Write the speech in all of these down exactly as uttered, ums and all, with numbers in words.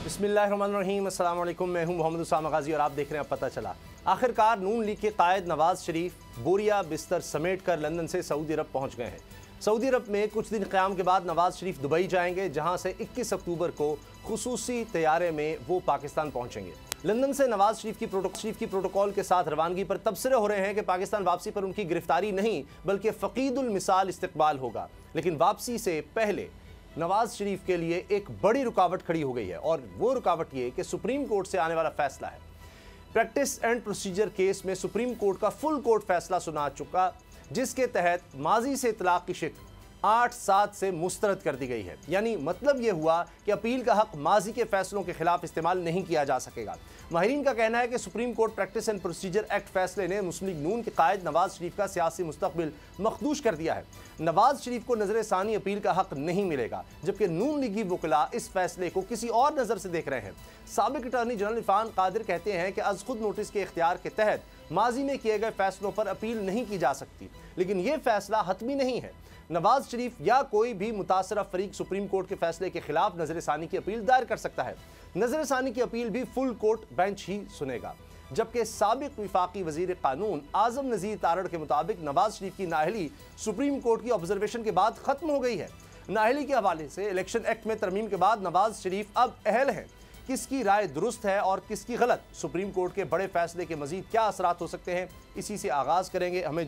बिस्मिल्लाहिर्रहमानिर्रहीम, अस्सलाम वालेकुम। मैं हूं मोहम्मद उसामा गाजी और आप देख रहे हैं पता चला। आखिरकार नून लीग के कायद नवाज शरीफ बोरिया बिस्तर समेट कर लंदन से सऊदी अरब पहुंच गए हैं। सऊदी अरब में कुछ दिन क़याम के बाद नवाज शरीफ दुबई जाएंगे, जहां से इक्कीस अक्टूबर को खुसूसी तैयारे में वो पाकिस्तान पहुंचेंगे। लंदन से नवाज शरीफ की प्रोटो शरीफ की प्रोटोकॉल के साथ रवानगी पर तबसरे हो रहे हैं कि पाकिस्तान वापसी पर उनकी गिरफ्तारी नहीं बल्कि फ़कीदुल मिसाल इस्तकबाल होगा। लेकिन वापसी से पहले नवाज शरीफ के लिए एक बड़ी रुकावट खड़ी हो गई है, और वो रुकावट ये कि सुप्रीम कोर्ट से आने वाला फैसला है। प्रैक्टिस एंड प्रोसीजर केस में सुप्रीम कोर्ट का फुल कोर्ट फैसला सुना चुका, जिसके तहत माजी से इतलाक की शिक आठ सात से मुस्तरद कर दी गई है। यानी मतलब यह हुआ कि अपील का हक माजी के फैसलों के खिलाफ इस्तेमाल नहीं किया जा सकेगा। माहिरीन का कहना है कि supreme court practice and procedure act फैसले ने मुस्लिम लीग नून के कायद नवाज शरीफ का सियासी मुस्तकबिल मखदूश कर दिया है। नवाज शरीफ को नजर सानी अपील का हक नहीं मिलेगा, जबकि नून लीगी वकला इस फैसले को किसी और नजर से देख रहे हैं। साबिक अटॉर्नी जनरल इरफान कादिर कहते हैं कि अज खुद नोटिस के इख्तियार के तहत माजी में किए गए फैसलों पर अपील नहीं की जा सकती, लेकिन यह फैसला हतमी नहीं है। नवाज शरीफ या कोई भी मुतासरा फरीक सुप्रीम कोर्ट के फैसले के खिलाफ नजर सानी की अपील दायर कर सकता है। नजर सानी की अपील भी फुल कोर्ट बेंच ही सुनेगा, जबकि साबिक विफाकी वजीर कानून आजम नजीर तारड़ के मुताबिक नवाज शरीफ की नाअहली सुप्रीम कोर्ट की ऑब्जर्वेशन के बाद खत्म हो गई है। नाअहली के हवाले से इलेक्शन एक्ट में तरमीम के बाद नवाज शरीफ अब अहल हैं। किसकी राय दुरुस्त है और किसकी गलत, सुप्रीम कोर्ट के बड़े फैसले के मजीद क्या असरात हो सकते हैं, इसी से आगाज करेंगे। हमें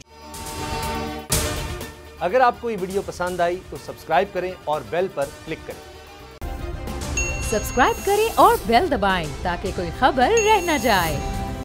अगर आपको ये वीडियो पसंद आई तो सब्सक्राइब करें और बेल पर क्लिक करें। सब्सक्राइब करें और बेल दबाएं ताकि कोई खबर रह न जाए।